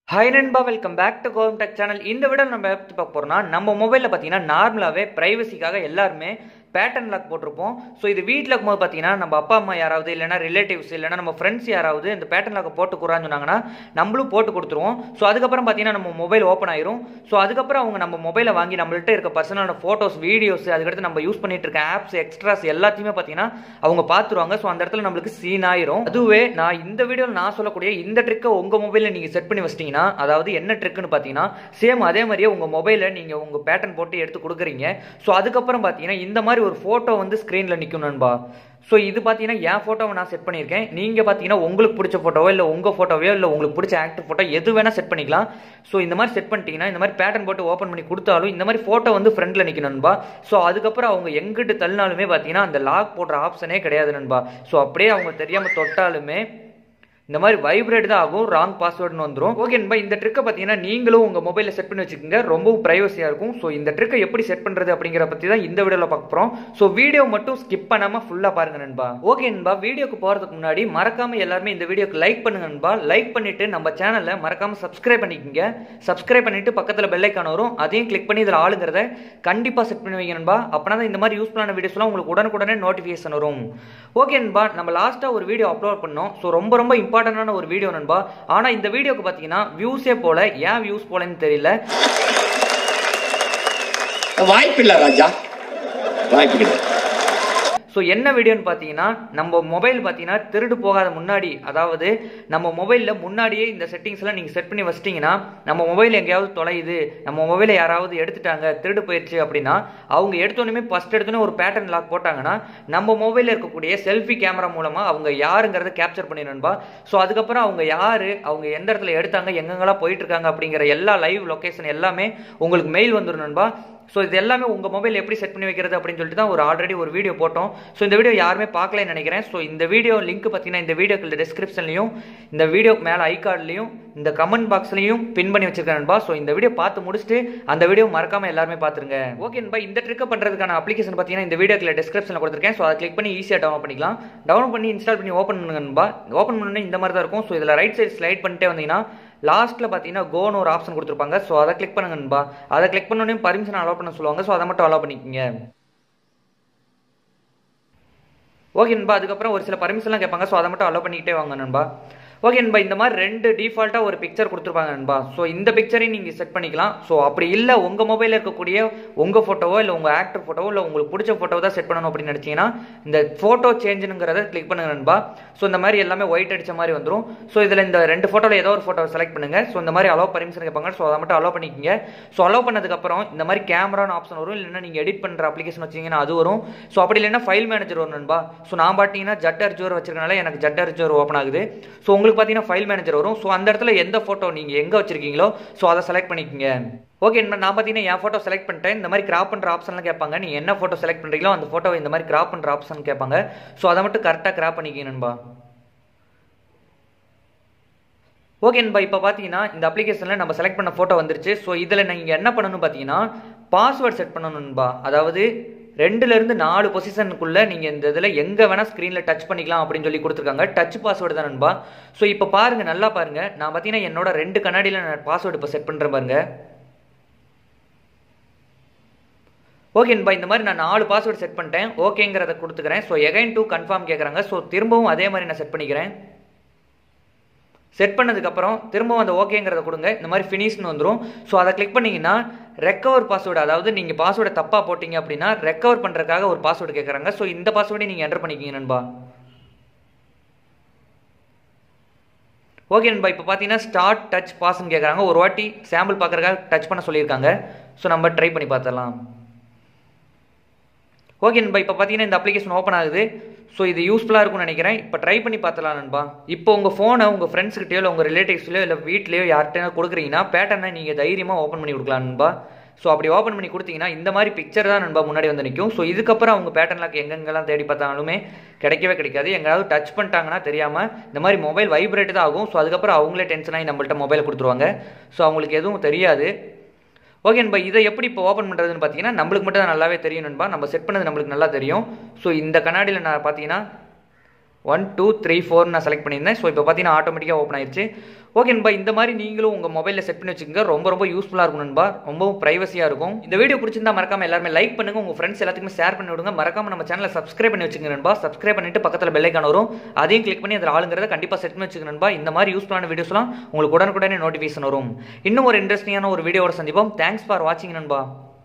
Hi Nanba, welcome back to Gowtham Tech channel. In the video, we will see நம்ம மொபைல்ல பாத்தீங்கன்னா நார்மலாவே பிரைவசிக்காக எல்லாரும் பேட்டர்ன் லாக் போட்டுருப்போம். ஸோ இது வீட்டில் இருக்கும்போது பார்த்தீங்கன்னா நம்ம அப்பா அம்மா யாராவது இல்லைனா ரிலேட்டிவ்ஸ் இல்லைனா நம்ம ஃப்ரெண்ட்ஸ் யாராவது இந்த பேட்டர்ன் லாக்கை போட்டு கொடுறான்னு சொன்னாங்கன்னா நம்மளும் போட்டு கொடுத்துருவோம். ஸோ அதுக்கப்புறம் பார்த்தீங்கன்னா நம்ம மொபைல் ஓப்பன் ஆயிரும். ஸோ அதுக்கப்புறம் அவங்க நம்ம மொபைலை வாங்கி நம்மள்ட்ட இருக்க பர்சனலான ஃபோட்டோஸ் வீடியோஸ் அதுக்கடுத்து நம்ம யூஸ் பண்ணிட்டு இருக்க ஆப்ஸ் எக்ஸ்ட்ராஸ் எல்லாத்தையுமே பார்த்தீங்கன்னா அவங்க பார்த்துருவாங்க. ஸோ அந்த இடத்துல நம்மளுக்கு சீன் ஆயிரும். அதுவே நான் இந்த வீடியோவில் நான் சொல்லக்கூடிய இந்த ட்ரிக்கை உங்கள் மொபைலில் நீங்கள் செட் பண்ணி வச்சிட்டிங்கன்னா, அதாவது என்ன ட்ரிக்குன்னு பார்த்தீங்கன்னா சேம் அதே மாதிரியே உங்கள் மொபைலில் நீங்கள் உங்கள் பேட்டர்ன் போட்டு எடுத்து கொடுக்குறீங்க. ஸோ அதுக்கப்புறம் பார்த்தீங்கன்னா இந்த மாதிரி ஒரு ஃபோட்டோ வந்து ஸ்க்ரீனில் நிற்கும் நண்பா. ஸோ இது பார்த்தீங்கன்னா என் ஃபோட்டோவை நான் செட் பண்ணியிருக்கேன். நீங்கள் பார்த்தீங்கன்னா உங்களுக்கு பிடிச்ச ஃபோட்டோவோ இல்லை உங்கள் ஃபோட்டோவையோ இல்லை உங்களுக்கு பிடிச்ச ஆக்டர் ஃபோட்டோ எது வேணால் செட் பண்ணிக்கலாம். ஸோ இந்த மாதிரி செட் பண்ணிட்டீங்கன்னா இந்த மாதிரி பேட்டர்ன் போட்டு ஓப்பன் பண்ணி கொடுத்தாலும் இந்த மாதிரி ஃபோட்டோ வந்து ஃப்ரண்டில் நிற்கும் நண்பா. ஸோ அதுக்கப்புறம் அவங்க எங்கிட்டு தள்ளினாலுமே பார்த்தீங்கன்னா அந்த லாக் போடுற ஆப்ஷனே கிடையாது நண்பா. ஸோ அப்படியே அவங்க தெரியாமல் தொட்டாலுமே இந்த மாதிரி வைப்ரேட் தான் ஆகும், ராங் பாஸ்வேர்டுன்னு வந்துடும். ஓகே நண்பா, இந்த ட்ரிக்கை பார்த்தீங்கன்னா நீங்களும் உங்கள் மொபைலில் செட் பண்ணி வச்சுக்கோங்க, ரொம்பவும் ப்ரைவசியாக இருக்கும். ஸோ இந்த ட்ரிக்கை எப்படி செட் பண்ணுறது அப்படிங்கிற பற்றி தான் இந்த வீடியோவில் பார்க்க போகிறோம். ஸோ வீடியோ மட்டும் ஸ்கிப் பண்ணாமல் ஃபுல்லாக பாருங்க நண்பா. ஓகே நண்பா, வீடியோக்கு போகிறதுக்கு முன்னாடி மறக்காமல் எல்லாருமே இந்த வீடியோக்கு லைக் பண்ணுங்க நண்பா. லைக் பண்ணிவிட்டு நம்ம சேனலை மறக்காமல் சப்ஸ்கிரைப் பண்ணிக்கோங்க. சப்ஸ்கிரைப் பண்ணிவிட்டு பக்கத்தில் பெல் ஐக்கான் வரும், அதையும் கிளிக் பண்ணி இதில் ஆளுங்கிறத கண்டிப்பாக செட் பண்ணி வைங்க நண்பா. அப்படின்னா தான் இந்த மாதிரி யூஸ் பண்ண வீடியோஸ்லாம் உங்களுக்கு உடனுக்குடனே நோட்டிஃபிகேஷன் வரும். ஓகே நண்பா, நம்ம லாஸ்ட்டாக ஒரு வீடியோ அப்லோட் பண்ணோம். ஸோ ரொம்ப இம்பார்ட்டன்டான ஒரு வீடியோ நண்பா. ஆனா இந்த வீடியோக்கு பாத்தீங்கன்னா வியூஸே போல, ஏன் வியூஸ் போலன்னு தெரியல. வாய்ப்பில்லை ராஜா, வாய்ப்பில்லை. ஸோ என்ன வீடியோன்னு பார்த்தீங்கன்னா நம்ம மொபைல் பார்த்தீங்கன்னா திருடு போகாத முன்னாடி, அதாவது நம்ம மொபைலில் முன்னாடியே இந்த செட்டிங்ஸ்லாம் நீங்கள் செட் பண்ணி வச்சிட்டிங்கன்னா நம்ம மொபைல் எங்கேயாவது தொலையுது, நம்ம மொபைலை யாராவது எடுத்துட்டாங்க, திருடு போயிடுச்சு அப்படின்னா அவங்க எடுத்தோன்னே ஃபஸ்ட் எடுத்தோன்னே ஒரு பேட்டர்ன் லாக் போட்டாங்கன்னா நம்ம மொபைலில் இருக்கக்கூடிய செல்ஃபி கேமரா மூலமாக அவங்க யாருங்கிறத கேப்சர் பண்ணிடணும்பா. ஸோ அதுக்கப்புறம் அவங்க யார், அவங்க எந்த இடத்துல எடுத்தாங்க, எங்கெங்கெல்லாம் போயிட்டு இருக்காங்க அப்படிங்கிற எல்லா லைவ் லொக்கேஷன் எல்லாமே உங்களுக்கு மெயில் வந்துடணும்பா. ஸோ இது எல்லாமே உங்கள் மொபைல் எப்படி செட் பண்ணி வைக்கிறது அப்படின்னு சொல்லிட்டு தான் ஆல்ரெடி ஒரு வீடியோ போட்டோம். ஸோ இந்த வீடியோ யாருமே பார்க்கலன்னு நினைக்கிறேன். ஸோ இந்த வீடியோ லிங்க் பார்த்தீங்கன்னா இந்த வீடியோக்கு டிஸ்கிரிப்ஷன்லையும் இந்த வீடியோ மேலே ஐகார்ட்லையும் இந்த கமெண்ட் பாக்ஸ்லையும் பின் பண்ணி வச்சிருக்கேன் நண்பா. ஸோ இந்த வீடியோ பார்த்து முடிச்சுட்டு அந்த வீடியோ மறக்காம எல்லாருமே பார்த்துருங்க. ஓகே நண்பா, இந்த ட்ரிக்கை பண்ணுறதுக்கான அப்ளிகேஷன் பார்த்தீங்கன்னா இந்த வீடியோக்கு டிஸ்கிரிப்ஷனில் கொடுத்துருக்கேன். ஸோ அதை கிளிக் பண்ணி ஈஸியாக டவுன்லோட் பண்ணிக்கலாம். டவுன்லோட் பண்ணி இன்ஸ்டால் பண்ணி ஓப்பன் பண்ணுங்க நண்பா. ஓப்பன் பண்ணி இந்த மாதிரி தான் இருக்கும். ஸோ இதில் ரைட் சைடு ஸ்லைட் பண்ணிட்டே வந்தீங்கன்னா லாஸ்ட்டில் பார்த்தீங்கன்னா கோன்னு ஒரு ஆப்ஷன் கொடுத்துருப்பாங்க. ஸோ அதை கிளிக் பண்ணுங்க நண்பா. அதை கிளிக் பண்ணோன்னே பர்மிஷன் அலோவ் பண்ண சொல்லுவாங்க. ஸோ அதை மட்டும் அலோவ் பண்ணிக்கோங்க. ஓகே நண்பா, அதுக்கப்புறம் ஒரு சில பர்மிஷன்லாம் கேட்பாங்க. ஸோ அதை மட்டும் அலோவ் பண்ணிக்கிட்டே வாங்க நண்பா. ஓகே நண்பா, இந்த மாதிரி ரெண்டு டிஃபால்ட்டாக ஒரு பிக்சர் கொடுத்துருப்பாங்க நண்பா. ஸோ இந்த பிக்சரையும் நீங்கள் செட் பண்ணிக்கலாம். ஸோ அப்படி இல்லை உங்கள் மொபைலில் இருக்கக்கூடிய உங்கள் ஃபோட்டோவோ இல்லை உங்கள் ஆக்டர் ஃபோட்டோவோ இல்லை உங்களுக்கு பிடிச்ச ஃபோட்டோ தான் செட் பண்ணணும் அப்படின்னு நினச்சிங்கன்னா இந்த ஃபோட்டோ சேஞ்சுங்கிறத கிளிக் பண்ணுங்க நண்பா. ஸோ இந்த மாதிரி எல்லாமே ஒயிட் அடித்த மாதிரி வந்துடும். ஸோ இதில் இந்த ரெண்டு ஃபோட்டோவில் ஏதோ ஒரு ஃபோட்டோ செலக்ட் பண்ணுங்கள். ஸோ இந்த மாதிரி அலோவ் பர்மிஷன் கேட்பாங்க. ஸோ அதை மட்டும் அலோவ் பண்ணிக்கோங்க. ஸோ அலோவ் பண்ணதுக்கப்புறம் இந்த மாதிரி கேமரான்னு ஆப்ஷன் வரும், இல்லைன்னா நீங்கள் எடிட் பண்ணுற அப்ளிகேஷன் வச்சிங்கன்னா அது வரும். ஸோ அப்படி இல்லைன்னா ஃபைல் மேனேஜர் வரும் நண்பா. ஸோ நான் பார்த்தீங்கன்னா ஜட்டர் ஜோர் வச்சிருக்கனால எனக்கு ஜட்டர் ஜோர் ஓப்பன் ஆகுது. ஸோ உங்களுக்கு பார்த்தீங்கன்னா ஃபைல் மேனேஜர் வரும். ஸோ அந்த இடத்துல எந்த ஃபோட்டோ நீங்கள் எங்கே வச்சிருக்கீங்களோ ஸோ அதை செலக்ட் பண்ணிக்கோங்க. ஓகே, நான் பார்த்தீங்கன்னா என் ஃபோட்டோ செலக்ட் பண்ணிட்டேன். இந்த மாதிரி கிராப் பண்ணுற ஆப்ஷன்லாம் கேட்பாங்க. நீங்கள் என்ன ஃபோட்டோ செலக்ட் பண்ணுறீங்களோ அந்த ஃபோட்டோவை இந்த மாதிரி கிராப் பண்ணுற ஆப்ஷன் கேட்பாங்க. ஸோ அதை மட்டும் கரெக்டாக கிராப் பண்ணிக்கங்க நண்பா. ஓகே நண்பா, இப்போ பார்த்தீங்கன்னா இந்த அப்ளிகேஷனில் நம்ம செலக்ட் பண்ண ஃபோட்டோ வந்துருச்சு. ஸோ இதில் நீங்கள் என்ன பண்ணணும் பார்த்தீங்கன்னா பாஸ்வேர்ட் செட் பண்ணணும் நண்பா. அதாவது 2லேருந்து 4 பொசிஷனுக்குள்ளே நீங்கள் இந்த இதில் எங்கே வேணால் ஸ்க்ரீனில் டச் பண்ணிக்கலாம் அப்படின்னு சொல்லி கொடுத்துருக்காங்க. டச் பாஸ்வேர்டு தான் நண்பா. ஸோ இப்போ பாருங்கள், நல்லா பாருங்கள். நான் பார்த்தீங்கன்னா என்னோட 2 கண்ணாடியில் நான் பாஸ்வேர்டு இப்போ செட் பண்ணுறேன் பாருங்க. ஓகே நண்பா, இந்த மாதிரி நான் 4 பாஸ்வேர்டு செட் பண்ணிட்டேன். ஓகேங்கிறத கொடுத்துக்கிறேன். ஸோ எகைன் டு கன்ஃபார்ம் கேட்குறாங்க. ஸோ திரும்பவும் அதே மாதிரி நான் செட் பண்ணிக்கிறேன். செட் பண்ணதுக்கப்புறம் திரும்பவும் அந்த ஓகேங்கிறத கொடுங்க. இந்த மாதிரி ஃபினிஷ்னு வந்துடும். ஸோ அதை கிளிக் பண்ணிங்கன்னா ரெக்கவர் பாஸ்வேர்டு, அதாவது நீங்கள் பாஸ்வேர்டை தப்பாக போட்டிங்க அப்படின்னா ரெக்கவர் பண்ணுறதுக்காக ஒரு பாஸ்வேர்டு கேட்குறாங்க. ஸோ இந்த பாஸ்வேர்டை நீங்கள் என்டர் பண்ணிக்கிங்க நண்பா. ஓகே நண்பா, இப்போ பார்த்தீங்கன்னா ஸ்டார்ட் டச் பாஸ்ன்னு கேட்குறாங்க. ஒரு வாட்டி சாம்பிள் பார்க்குறதுக்காக டச் பண்ண சொல்லியிருக்காங்க. ஸோ நம்ம ட்ரை பண்ணி பார்த்துடலாம். ஓகே நண்பா, இப்போ பார்த்தீங்கன்னா இந்த அப்ளிகேஷன் ஓப்பன் ஆகுது. ஸோ இது யூஸ்ஃபுல்லாக இருக்கும்னு நினைக்கிறேன். இப்போ ட்ரை பண்ணி பார்த்துலாம் நண்பா. இப்போ உங்கள் ஃபோனை உங்கள் ஃப்ரெண்ட்ஸ்கிட்டயோ இல்லை உங்கள் ரிலேட்டிவ்ஸ்லையோ இல்லை வீட்லையோ யார்கிட்டயோ கொடுக்குறீங்கன்னா பேட்டர்னை நீங்கள் தைரியமாக ஓப்பன் பண்ணி கொடுக்கலாம் நண்பா. ஸோ அப்படி ஓப்பன் பண்ணி கொடுத்தீங்கன்னா இந்த மாதிரி பிக்சர் தான் நண்பா முன்னாடி வந்து நிற்கும். ஸோ இதுக்கப்புறம் அவங்க பேட்டர்ன் லாக் எங்கெங்கெல்லாம் தேடி பார்த்தாலுமே கிடைக்கவே கிடைக்காது. எங்கேயாவது டச் பண்ணிட்டாங்கன்னா தெரியாமல் இந்த மாதிரி மொபைல் வைப்ரேட் தான் ஆகும். ஸோ அதுக்கப்புறம் அவங்களே டென்ஷன் ஆகி நம்மள்ட்ட மொபைலை கொடுத்துருவாங்க. ஸோ அவங்களுக்கு எதுவும் தெரியாது. ஓகே நண்பா, இதை எப்படி இப்போ ஓப்பன் பண்ணுறதுன்னு பார்த்தீங்கன்னா நம்மளுக்கு மட்டும் தான் நல்லாவே தெரியும் நண்பா. நம்ம செட் பண்ணது நம்மளுக்கு நல்லா தெரியும். ஸோ இந்த கண்ணாடியில் நான் பார்த்தீங்கன்னா 1 2 3 4 நான் செலக்ட் பண்ணியிருந்தேன். ஸோ இப்போ பார்த்தீங்கன்னா ஆட்டோமேட்டிக்காக ஓப்பன் ஆயிடுச்சு. ஓகே நண்பா, இந்த மாதிரி நீங்களும் உங்கள் மொபைலில் செட் பண்ணி வச்சுக்கோங்க. ரொம்ப யூஸ்ஃபுல்லாக இருக்கும் நண்பா, ரொம்பவும் ப்ரைவசியாக இருக்கும். இந்த வீடியோ பிடிச்சிருந்தா மறக்காம எல்லாருமே லைக் பண்ணுங்க, உங்கள் ஃப்ரெண்ட்ஸ் எல்லாத்துக்குமே ஷேர் பண்ணி விடுங்க. மறக்காம நம்ம சேனலை சப்ஸ்கிரைப் பண்ணி வச்சுங்க நண்பா. சப்ஸ்கிரைப் பண்ணிட்டு பக்கத்தில் பெல் ஐக்கான் வரும், அதையும் கிளிக் பண்ணி அதில் ஆளுங்கிறத கண்டிப்பாக செட் பண்ணி வச்சுங்க நண்பா. இந்த மாதிரி யூஸ்ஃபுல்லான வீடியோஸ்லாம் உங்களுக்கு உடனுக்குடனே நோட்டிஃபிகேஷன் வரும். இன்னும் ஒரு இன்ட்ரெஸ்டிங்கான ஒரு வீடியோவோட சந்திப்போம். தேங்க்ஸ் ஃபார் வாட்சிங் நண்பா.